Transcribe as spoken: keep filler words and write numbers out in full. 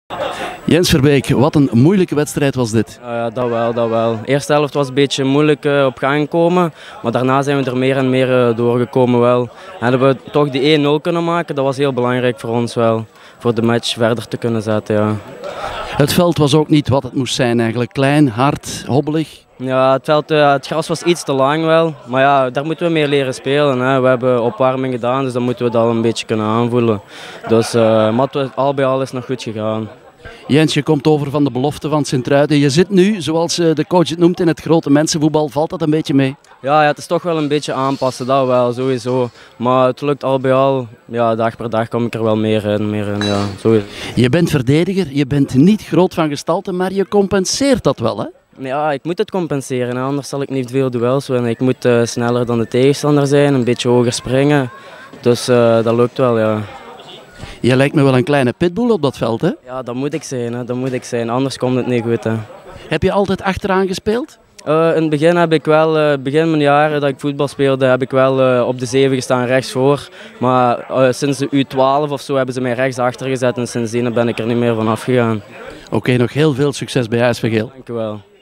Jens Verbeek, wat een moeilijke wedstrijd was dit. Uh, ja, dat wel, dat wel. De eerste helft was een beetje moeilijk uh, op gang komen, maar daarna zijn we er meer en meer uh, doorgekomen wel. En hebben we toch die één nul kunnen maken, dat was heel belangrijk voor ons wel. Voor de match verder te kunnen zetten, ja. Het veld was ook niet wat het moest zijn eigenlijk. Klein, hard, hobbelig. Ja, het, veld, uh, het gras was iets te lang wel, maar ja, daar moeten we meer leren spelen. Hè. We hebben opwarming gedaan, dus dan moeten we dat een beetje kunnen aanvoelen. Dus, uh, maar het, al bij al is het nog goed gegaan. Jens, je komt over van de belofte van Sint-Truiden. Je zit nu, zoals de coach het noemt, in het grote mensenvoetbal. Valt dat een beetje mee? Ja, ja, het is toch wel een beetje aanpassen, dat wel, sowieso. Maar het lukt al bij al, ja, dag per dag kom ik er wel meer in. Meer in ja, sowieso. Je bent verdediger, je bent niet groot van gestalte, maar je compenseert dat wel, hè? Ja, ik moet het compenseren, hè. Anders zal ik niet veel duels winnen. Ik moet uh, sneller dan de tegenstander zijn, een beetje hoger springen. Dus uh, dat lukt wel, ja. Je lijkt me wel een kleine pitbull op dat veld, hè? Ja, dat moet ik zijn, hè. Dat moet ik zijn. Anders komt het niet goed, hè. Heb je altijd achteraan gespeeld? Uh, in het begin heb ik wel, uh, begin mijn jaren dat ik voetbal speelde, heb ik wel uh, op de zeven gestaan, rechts voor. Maar uh, sinds de U twaalf of zo hebben ze mij rechts achter gezet en sindsdien ben ik er niet meer van afgegaan. Oké, okay, nog heel veel succes bij Huis van Geel. Dank u wel.